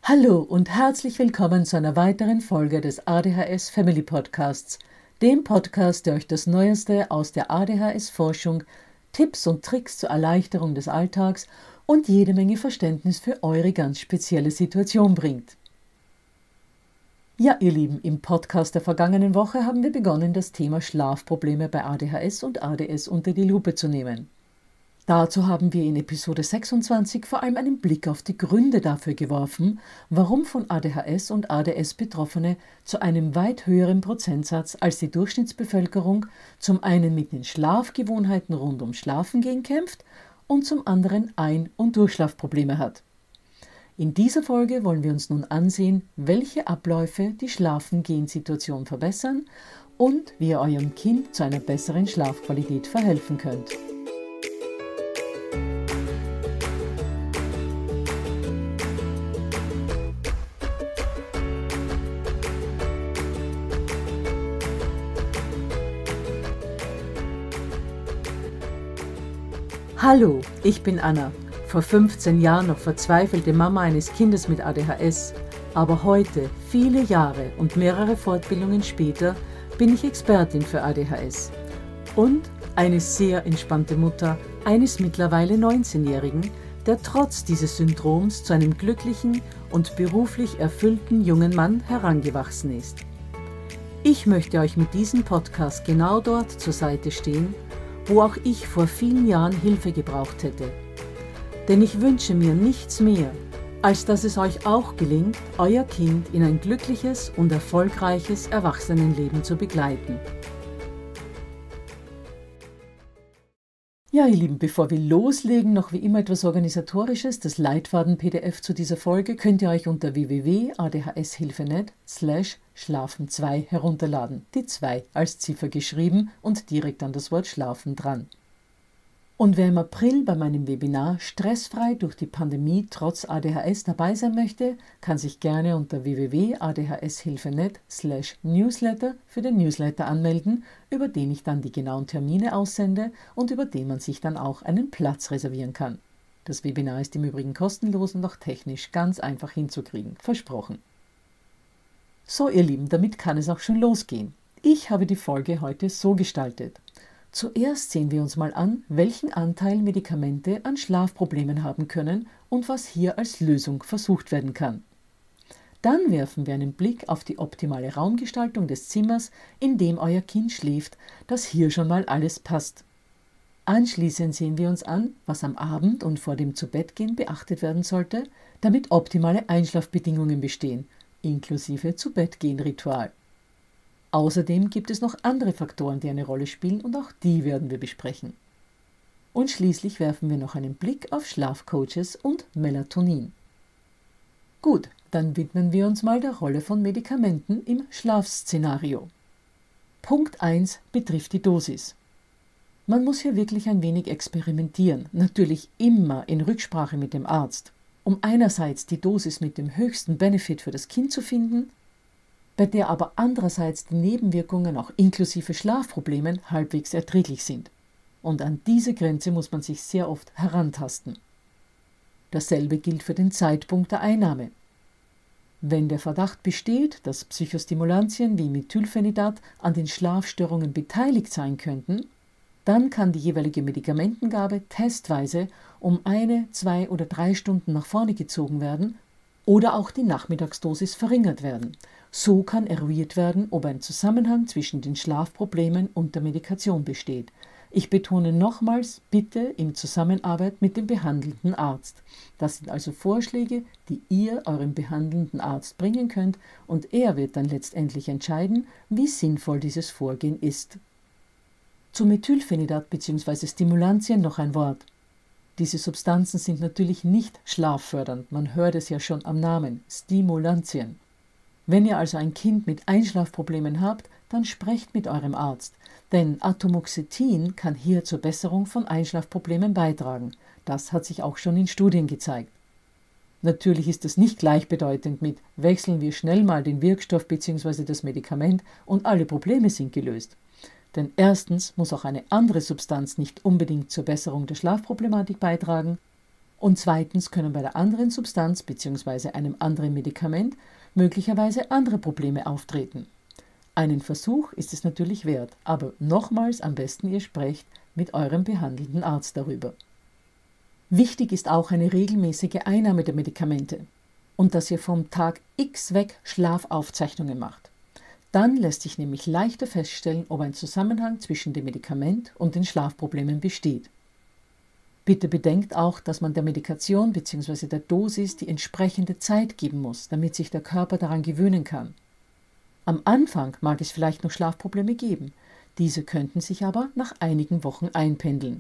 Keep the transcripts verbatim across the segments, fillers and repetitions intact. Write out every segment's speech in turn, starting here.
Hallo und herzlich willkommen zu einer weiteren Folge des A D H S Family Podcasts, dem Podcast, der euch das Neueste aus der A D H S-Forschung, Tipps und Tricks zur Erleichterung des Alltags und jede Menge Verständnis für eure ganz spezielle Situation bringt. Ja, ihr Lieben, im Podcast der vergangenen Woche haben wir begonnen, das Thema Schlafprobleme bei A D H S und A D S unter die Lupe zu nehmen. Dazu haben wir in Episode sechsundzwanzig vor allem einen Blick auf die Gründe dafür geworfen, warum von A D H S und A D S Betroffene zu einem weit höheren Prozentsatz als die Durchschnittsbevölkerung zum einen mit den Schlafgewohnheiten rund ums Schlafengehen kämpft und zum anderen Ein- und Durchschlafprobleme hat. In dieser Folge wollen wir uns nun ansehen, welche Abläufe die Schlafengehen-Situation verbessern und wie ihr eurem Kind zu einer besseren Schlafqualität verhelfen könnt. Hallo, ich bin Anna, vor fünfzehn Jahren noch verzweifelte Mama eines Kindes mit A D H S, aber heute, viele Jahre und mehrere Fortbildungen später, bin ich Expertin für A D H S und eine sehr entspannte Mutter eines mittlerweile neunzehnjährigen, der trotz dieses Syndroms zu einem glücklichen und beruflich erfüllten jungen Mann herangewachsen ist. Ich möchte euch mit diesem Podcast genau dort zur Seite stehen, wo auch ich vor vielen Jahren Hilfe gebraucht hätte. Denn ich wünsche mir nichts mehr, als dass es euch auch gelingt, euer Kind in ein glückliches und erfolgreiches Erwachsenenleben zu begleiten. Ja, ihr Lieben, bevor wir loslegen, noch wie immer etwas Organisatorisches. Das Leitfaden-P D F zu dieser Folge könnt ihr euch unter w w w punkt a d h s hilfe punkt net slash schlafen zwei herunterladen. Die zwei als Ziffer geschrieben und direkt an das Wort Schlafen dran. Und wer im April bei meinem Webinar Stressfrei durch die Pandemie trotz A D H S dabei sein möchte, kann sich gerne unter w w w punkt a d h s hilfe punkt net slash newsletter für den Newsletter anmelden, über den ich dann die genauen Termine aussende und über den man sich dann auch einen Platz reservieren kann. Das Webinar ist im Übrigen kostenlos und auch technisch ganz einfach hinzukriegen, versprochen. So, ihr Lieben, damit kann es auch schon losgehen. Ich habe die Folge heute so gestaltet. Zuerst sehen wir uns mal an, welchen Anteil Medikamente an Schlafproblemen haben können und was hier als Lösung versucht werden kann. Dann werfen wir einen Blick auf die optimale Raumgestaltung des Zimmers, in dem euer Kind schläft, dass hier schon mal alles passt. Anschließend sehen wir uns an, was am Abend und vor dem Zubettgehen beachtet werden sollte, damit optimale Einschlafbedingungen bestehen, inklusive Zubettgehen-Ritual. Außerdem gibt es noch andere Faktoren, die eine Rolle spielen, und auch die werden wir besprechen. Und schließlich werfen wir noch einen Blick auf Schlafcoaches und Melatonin. Gut, dann widmen wir uns mal der Rolle von Medikamenten im Schlafszenario. Punkt eins betrifft die Dosis. Man muss hier wirklich ein wenig experimentieren, natürlich immer in Rücksprache mit dem Arzt, um einerseits die Dosis mit dem höchsten Benefit für das Kind zu finden, bei der aber andererseits die Nebenwirkungen auch inklusive Schlafproblemen halbwegs erträglich sind. Und an diese Grenze muss man sich sehr oft herantasten. Dasselbe gilt für den Zeitpunkt der Einnahme. Wenn der Verdacht besteht, dass Psychostimulantien wie Methylphenidat an den Schlafstörungen beteiligt sein könnten, dann kann die jeweilige Medikamentengabe testweise um eine, zwei oder drei Stunden nach vorne gezogen werden oder auch die Nachmittagsdosis verringert werden. So kann eruiert werden, ob ein Zusammenhang zwischen den Schlafproblemen und der Medikation besteht. Ich betone nochmals, bitte in Zusammenarbeit mit dem behandelnden Arzt. Das sind also Vorschläge, die ihr eurem behandelnden Arzt bringen könnt, und er wird dann letztendlich entscheiden, wie sinnvoll dieses Vorgehen ist. Zu Methylphenidat bzw. Stimulantien noch ein Wort. Diese Substanzen sind natürlich nicht schlaffördernd, man hört es ja schon am Namen, Stimulantien. Wenn ihr also ein Kind mit Einschlafproblemen habt, dann sprecht mit eurem Arzt, denn Atomoxetin kann hier zur Besserung von Einschlafproblemen beitragen. Das hat sich auch schon in Studien gezeigt. Natürlich ist das nicht gleichbedeutend mit wechseln wir schnell mal den Wirkstoff bzw. das Medikament und alle Probleme sind gelöst. Denn erstens muss auch eine andere Substanz nicht unbedingt zur Besserung der Schlafproblematik beitragen Und zweitens können bei der anderen Substanz bzw. einem anderen Medikament möglicherweise andere Probleme auftreten. Einen Versuch ist es natürlich wert, aber nochmals am besten ihr sprecht mit eurem behandelnden Arzt darüber. Wichtig ist auch eine regelmäßige Einnahme der Medikamente und dass ihr vom Tag X weg Schlafaufzeichnungen macht. Dann lässt sich nämlich leichter feststellen, ob ein Zusammenhang zwischen dem Medikament und den Schlafproblemen besteht. Bitte bedenkt auch, dass man der Medikation bzw. der Dosis die entsprechende Zeit geben muss, damit sich der Körper daran gewöhnen kann. Am Anfang mag es vielleicht noch Schlafprobleme geben, diese könnten sich aber nach einigen Wochen einpendeln.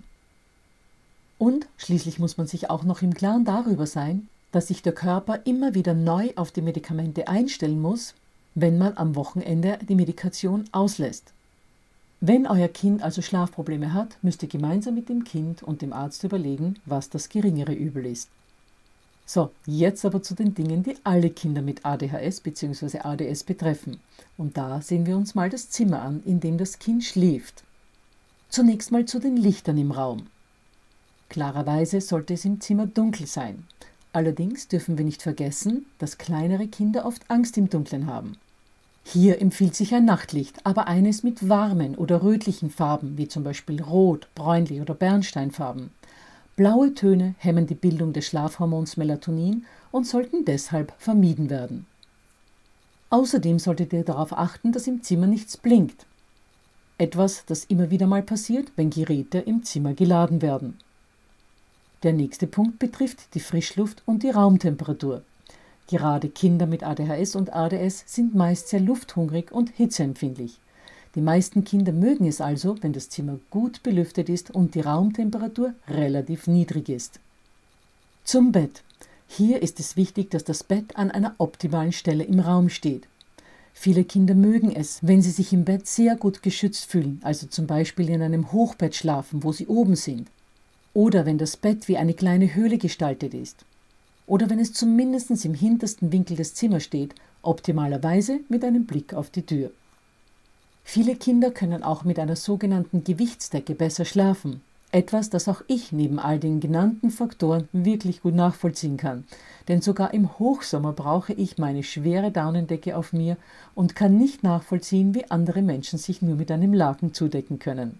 Und schließlich muss man sich auch noch im Klaren darüber sein, dass sich der Körper immer wieder neu auf die Medikamente einstellen muss, wenn man am Wochenende die Medikation auslässt. Wenn euer Kind also Schlafprobleme hat, müsst ihr gemeinsam mit dem Kind und dem Arzt überlegen, was das geringere Übel ist. So, jetzt aber zu den Dingen, die alle Kinder mit A D H S bzw. A D S betreffen. Und da sehen wir uns mal das Zimmer an, in dem das Kind schläft. Zunächst mal zu den Lichtern im Raum. Klarerweise sollte es im Zimmer dunkel sein. Allerdings dürfen wir nicht vergessen, dass kleinere Kinder oft Angst im Dunkeln haben. Hier empfiehlt sich ein Nachtlicht, aber eines mit warmen oder rötlichen Farben, wie zum Beispiel Rot, Bräunlich oder Bernsteinfarben. Blaue Töne hemmen die Bildung des Schlafhormons Melatonin und sollten deshalb vermieden werden. Außerdem solltet ihr darauf achten, dass im Zimmer nichts blinkt. Etwas, das immer wieder mal passiert, wenn Geräte im Zimmer geladen werden. Der nächste Punkt betrifft die Frischluft und die Raumtemperatur. Gerade Kinder mit A D H S und A D S sind meist sehr lufthungrig und hitzeempfindlich. Die meisten Kinder mögen es also, wenn das Zimmer gut belüftet ist und die Raumtemperatur relativ niedrig ist. Zum Bett. Hier ist es wichtig, dass das Bett an einer optimalen Stelle im Raum steht. Viele Kinder mögen es, wenn sie sich im Bett sehr gut geschützt fühlen, also zum Beispiel in einem Hochbett schlafen, wo sie oben sind. Oder wenn das Bett wie eine kleine Höhle gestaltet ist. Oder wenn es zumindest im hintersten Winkel des Zimmers steht, optimalerweise mit einem Blick auf die Tür. Viele Kinder können auch mit einer sogenannten Gewichtsdecke besser schlafen. Etwas, das auch ich neben all den genannten Faktoren wirklich gut nachvollziehen kann. Denn sogar im Hochsommer brauche ich meine schwere Daunendecke auf mir und kann nicht nachvollziehen, wie andere Menschen sich nur mit einem Laken zudecken können.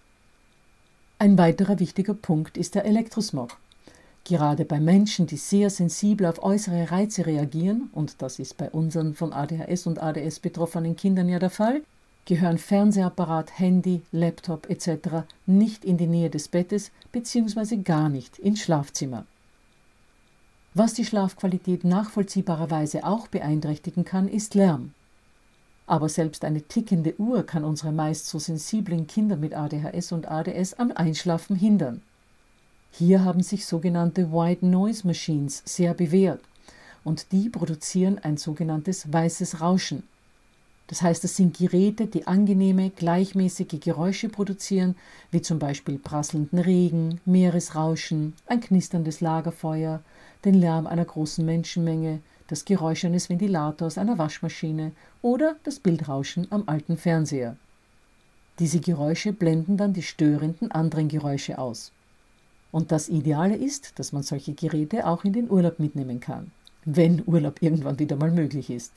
Ein weiterer wichtiger Punkt ist der Elektrosmog. Gerade bei Menschen, die sehr sensibel auf äußere Reize reagieren, und das ist bei unseren von A D H S und A D S betroffenen Kindern ja der Fall, gehören Fernsehapparat, Handy, Laptop et cetera nicht in die Nähe des Bettes bzw. gar nicht ins Schlafzimmer. Was die Schlafqualität nachvollziehbarerweise auch beeinträchtigen kann, ist Lärm. Aber selbst eine tickende Uhr kann unsere meist so sensiblen Kinder mit A D H S und A D S am Einschlafen hindern. Hier haben sich sogenannte White Noise Machines sehr bewährt und die produzieren ein sogenanntes weißes Rauschen. Das heißt, es sind Geräte, die angenehme, gleichmäßige Geräusche produzieren, wie zum Beispiel prasselnden Regen, Meeresrauschen, ein knisterndes Lagerfeuer, den Lärm einer großen Menschenmenge, das Geräusch eines Ventilators, einer Waschmaschine oder das Bildrauschen am alten Fernseher. Diese Geräusche blenden dann die störenden anderen Geräusche aus. Und das Ideale ist, dass man solche Geräte auch in den Urlaub mitnehmen kann, wenn Urlaub irgendwann wieder mal möglich ist.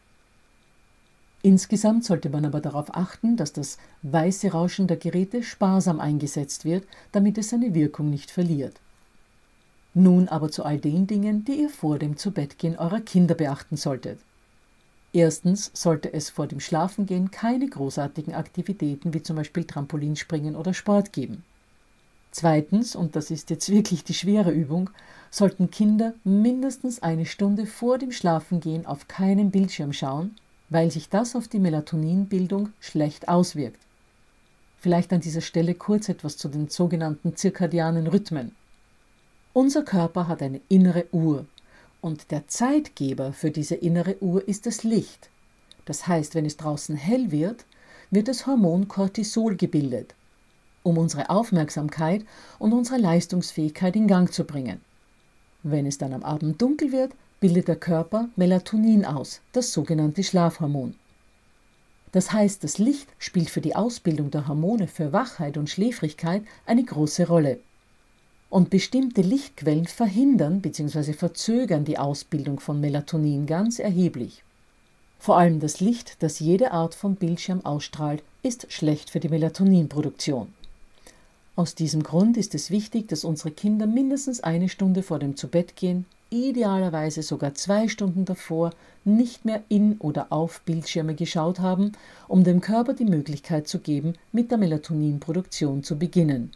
Insgesamt sollte man aber darauf achten, dass das weiße Rauschen der Geräte sparsam eingesetzt wird, damit es seine Wirkung nicht verliert. Nun aber zu all den Dingen, die ihr vor dem Zubettgehen eurer Kinder beachten solltet. Erstens sollte es vor dem Schlafengehen keine großartigen Aktivitäten wie zum Beispiel Trampolinspringen oder Sport geben. Zweitens, und das ist jetzt wirklich die schwere Übung, sollten Kinder mindestens eine Stunde vor dem Schlafengehen auf keinen Bildschirm schauen, weil sich das auf die Melatoninbildung schlecht auswirkt. Vielleicht an dieser Stelle kurz etwas zu den sogenannten zirkadianen Rhythmen. Unser Körper hat eine innere Uhr und der Zeitgeber für diese innere Uhr ist das Licht. Das heißt, wenn es draußen hell wird, wird das Hormon Cortisol gebildet, um unsere Aufmerksamkeit und unsere Leistungsfähigkeit in Gang zu bringen. Wenn es dann am Abend dunkel wird, bildet der Körper Melatonin aus, das sogenannte Schlafhormon. Das heißt, das Licht spielt für die Ausbildung der Hormone für Wachheit und Schläfrigkeit eine große Rolle. Und bestimmte Lichtquellen verhindern bzw. verzögern die Ausbildung von Melatonin ganz erheblich. Vor allem das Licht, das jede Art von Bildschirm ausstrahlt, ist schlecht für die Melatoninproduktion. Aus diesem Grund ist es wichtig, dass unsere Kinder mindestens eine Stunde vor dem Zubettgehen, idealerweise sogar zwei Stunden davor, nicht mehr in oder auf Bildschirme geschaut haben, um dem Körper die Möglichkeit zu geben, mit der Melatoninproduktion zu beginnen.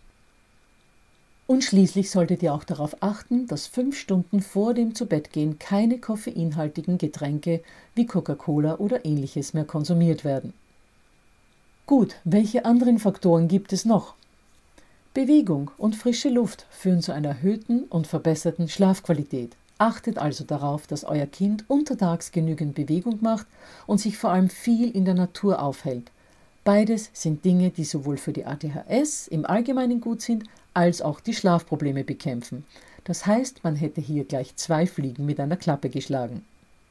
Und schließlich solltet ihr auch darauf achten, dass fünf Stunden vor dem Zubettgehen keine koffeinhaltigen Getränke wie Coca-Cola oder ähnliches mehr konsumiert werden. Gut, welche anderen Faktoren gibt es noch? Bewegung und frische Luft führen zu einer erhöhten und verbesserten Schlafqualität. Achtet also darauf, dass euer Kind untertags genügend Bewegung macht und sich vor allem viel in der Natur aufhält. Beides sind Dinge, die sowohl für die A D H S im Allgemeinen gut sind, als auch die Schlafprobleme bekämpfen. Das heißt, man hätte hier gleich zwei Fliegen mit einer Klappe geschlagen.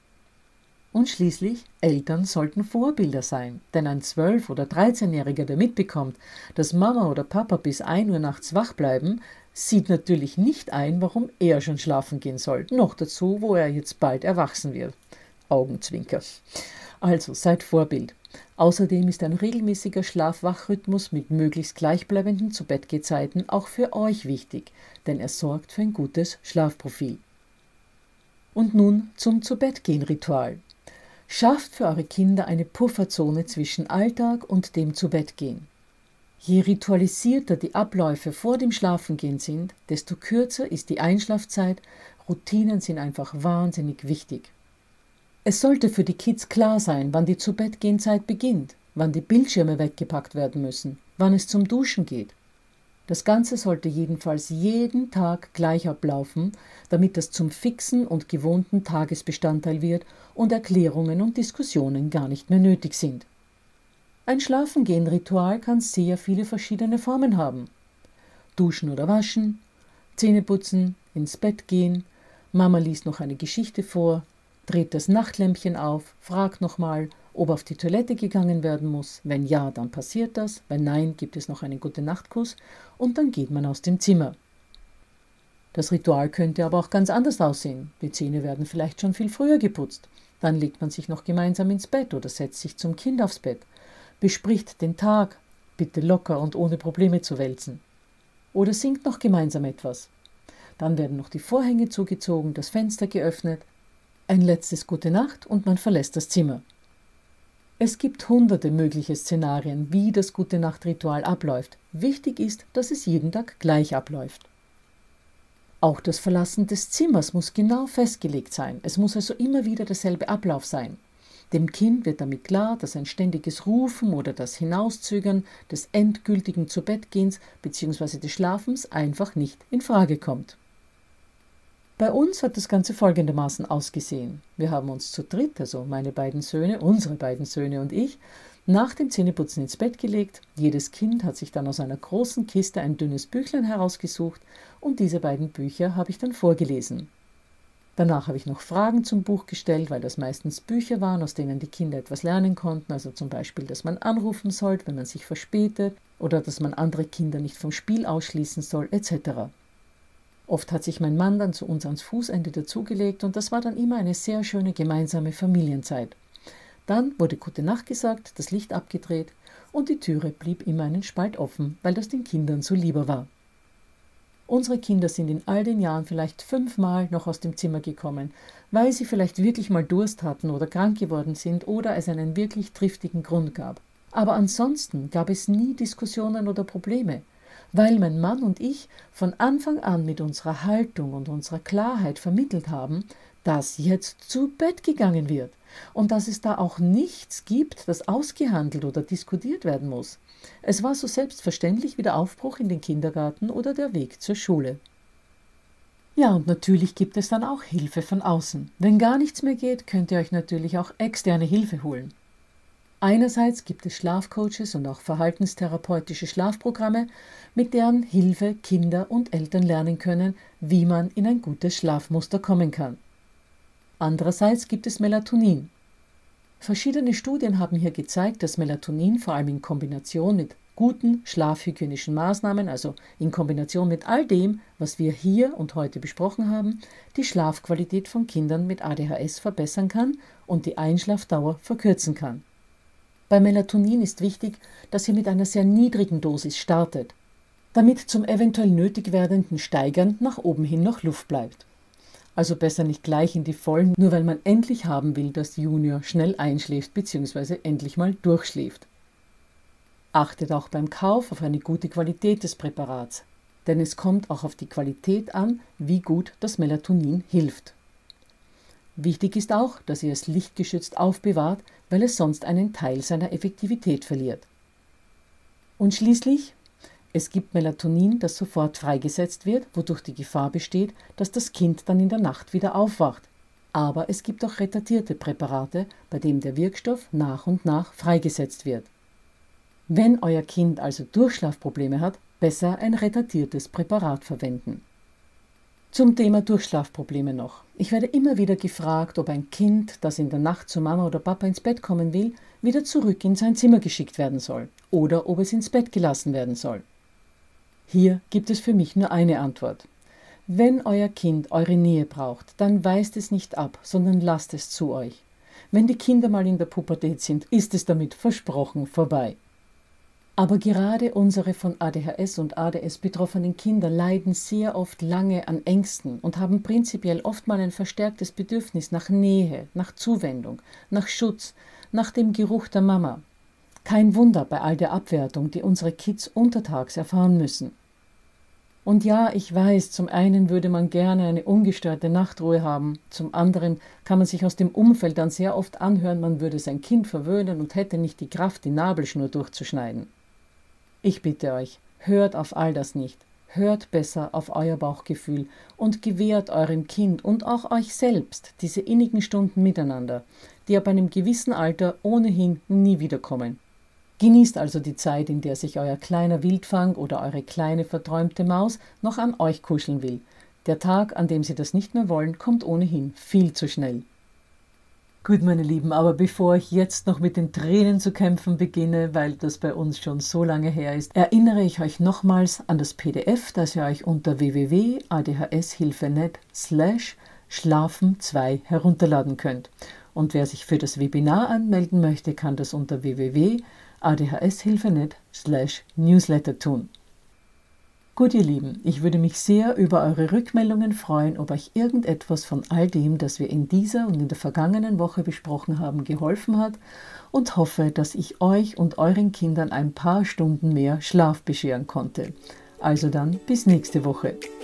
Und schließlich, Eltern sollten Vorbilder sein, denn ein zwölf- oder dreizehnjähriger, der mitbekommt, dass Mama oder Papa bis ein Uhr nachts wach bleiben, sieht natürlich nicht ein, warum er schon schlafen gehen soll, noch dazu, wo er jetzt bald erwachsen wird. Augenzwinker. Also, seid Vorbild. Außerdem ist ein regelmäßiger Schlaf-Wach-Rhythmus mit möglichst gleichbleibenden Zubettgehzeiten auch für euch wichtig, denn er sorgt für ein gutes Schlafprofil. Und nun zum Zubettgehen-Ritual. Schafft für eure Kinder eine Pufferzone zwischen Alltag und dem Zubettgehen. Je ritualisierter die Abläufe vor dem Schlafengehen sind, desto kürzer ist die Einschlafzeit. Routinen sind einfach wahnsinnig wichtig. Es sollte für die Kids klar sein, wann die Zubettgehenzeit beginnt, wann die Bildschirme weggepackt werden müssen, wann es zum Duschen geht. Das Ganze sollte jedenfalls jeden Tag gleich ablaufen, damit das zum fixen und gewohnten Tagesbestandteil wird und Erklärungen und Diskussionen gar nicht mehr nötig sind. Ein Schlafengehen-Ritual kann sehr viele verschiedene Formen haben. Duschen oder waschen, Zähneputzen, ins Bett gehen, Mama liest noch eine Geschichte vor, dreht das Nachtlämpchen auf, fragt nochmal, ob auf die Toilette gegangen werden muss. Wenn ja, dann passiert das. Wenn nein, gibt es noch einen Gute-Nacht-Kuss und dann geht man aus dem Zimmer. Das Ritual könnte aber auch ganz anders aussehen. Die Zähne werden vielleicht schon viel früher geputzt. Dann legt man sich noch gemeinsam ins Bett oder setzt sich zum Kind aufs Bett. Bespricht den Tag, bitte locker und ohne Probleme zu wälzen. Oder singt noch gemeinsam etwas. Dann werden noch die Vorhänge zugezogen, das Fenster geöffnet, ein letztes Gute Nacht und man verlässt das Zimmer. Es gibt hunderte mögliche Szenarien, wie das Gute-Nacht-Ritual abläuft. Wichtig ist, dass es jeden Tag gleich abläuft. Auch das Verlassen des Zimmers muss genau festgelegt sein. Es muss also immer wieder derselbe Ablauf sein. Dem Kind wird damit klar, dass ein ständiges Rufen oder das Hinauszögern des endgültigen Zubettgehens bzw. des Schlafens einfach nicht in Frage kommt. Bei uns hat das Ganze folgendermaßen ausgesehen. Wir haben uns zu dritt, also meine beiden Söhne, unsere beiden Söhne und ich, nach dem Zähneputzen ins Bett gelegt. Jedes Kind hat sich dann aus einer großen Kiste ein dünnes Büchlein herausgesucht und diese beiden Bücher habe ich dann vorgelesen. Danach habe ich noch Fragen zum Buch gestellt, weil das meistens Bücher waren, aus denen die Kinder etwas lernen konnten, also zum Beispiel, dass man anrufen soll, wenn man sich verspätet oder dass man andere Kinder nicht vom Spiel ausschließen soll, et cetera. Oft hat sich mein Mann dann zu uns ans Fußende dazugelegt und das war dann immer eine sehr schöne gemeinsame Familienzeit. Dann wurde Gute Nacht gesagt, das Licht abgedreht und die Türe blieb immer einen Spalt offen, weil das den Kindern so lieber war. Unsere Kinder sind in all den Jahren vielleicht fünfmal noch aus dem Zimmer gekommen, weil sie vielleicht wirklich mal Durst hatten oder krank geworden sind oder es einen wirklich triftigen Grund gab. Aber ansonsten gab es nie Diskussionen oder Probleme, weil mein Mann und ich von Anfang an mit unserer Haltung und unserer Klarheit vermittelt haben, dass jetzt zu Bett gegangen wird und dass es da auch nichts gibt, das ausgehandelt oder diskutiert werden muss. Es war so selbstverständlich wie der Aufbruch in den Kindergarten oder der Weg zur Schule. Ja, und natürlich gibt es dann auch Hilfe von außen. Wenn gar nichts mehr geht, könnt ihr euch natürlich auch externe Hilfe holen. Einerseits gibt es Schlafcoaches und auch verhaltenstherapeutische Schlafprogramme, mit deren Hilfe Kinder und Eltern lernen können, wie man in ein gutes Schlafmuster kommen kann. Andererseits gibt es Melatonin. Verschiedene Studien haben hier gezeigt, dass Melatonin vor allem in Kombination mit guten schlafhygienischen Maßnahmen, also in Kombination mit all dem, was wir hier und heute besprochen haben, die Schlafqualität von Kindern mit A D H S verbessern kann und die Einschlafdauer verkürzen kann. Bei Melatonin ist wichtig, dass ihr mit einer sehr niedrigen Dosis startet, damit zum eventuell nötig werdenden Steigern nach oben hin noch Luft bleibt. Also besser nicht gleich in die Vollen, nur weil man endlich haben will, dass Junior schnell einschläft bzw. endlich mal durchschläft. Achtet auch beim Kauf auf eine gute Qualität des Präparats, denn es kommt auch auf die Qualität an, wie gut das Melatonin hilft. Wichtig ist auch, dass ihr es lichtgeschützt aufbewahrt, weil es sonst einen Teil seiner Effektivität verliert. Und schließlich, es gibt Melatonin, das sofort freigesetzt wird, wodurch die Gefahr besteht, dass das Kind dann in der Nacht wieder aufwacht. Aber es gibt auch retardierte Präparate, bei denen der Wirkstoff nach und nach freigesetzt wird. Wenn euer Kind also Durchschlafprobleme hat, besser ein retardiertes Präparat verwenden. Zum Thema Durchschlafprobleme noch. Ich werde immer wieder gefragt, ob ein Kind, das in der Nacht zu Mama oder Papa ins Bett kommen will, wieder zurück in sein Zimmer geschickt werden soll oder ob es ins Bett gelassen werden soll. Hier gibt es für mich nur eine Antwort. Wenn euer Kind eure Nähe braucht, dann weist es nicht ab, sondern lasst es zu euch. Wenn die Kinder mal in der Pubertät sind, ist es damit versprochen vorbei. Aber gerade unsere von A D H S und A D S betroffenen Kinder leiden sehr oft lange an Ängsten und haben prinzipiell oft mal ein verstärktes Bedürfnis nach Nähe, nach Zuwendung, nach Schutz, nach dem Geruch der Mama. Kein Wunder bei all der Abwertung, die unsere Kids untertags erfahren müssen. Und ja, ich weiß, zum einen würde man gerne eine ungestörte Nachtruhe haben, zum anderen kann man sich aus dem Umfeld dann sehr oft anhören, man würde sein Kind verwöhnen und hätte nicht die Kraft, die Nabelschnur durchzuschneiden. Ich bitte euch, hört auf all das nicht, hört besser auf euer Bauchgefühl und gewährt eurem Kind und auch euch selbst diese innigen Stunden miteinander, die ab einem gewissen Alter ohnehin nie wiederkommen. Genießt also die Zeit, in der sich euer kleiner Wildfang oder eure kleine verträumte Maus noch an euch kuscheln will. Der Tag, an dem sie das nicht mehr wollen, kommt ohnehin viel zu schnell. Gut, meine Lieben, aber bevor ich jetzt noch mit den Tränen zu kämpfen beginne, weil das bei uns schon so lange her ist, erinnere ich euch nochmals an das P D F, das ihr euch unter w w w punkt a d h s hilfe punkt net slash schlafen zwei herunterladen könnt. Und wer sich für das Webinar anmelden möchte, kann das unter w w w punkt a d h s hilfe punkt net slash newsletter tun. Gut, ihr Lieben, ich würde mich sehr über eure Rückmeldungen freuen, ob euch irgendetwas von all dem, das wir in dieser und in der vergangenen Woche besprochen haben, geholfen hat und hoffe, dass ich euch und euren Kindern ein paar Stunden mehr Schlaf bescheren konnte. Also dann, bis nächste Woche.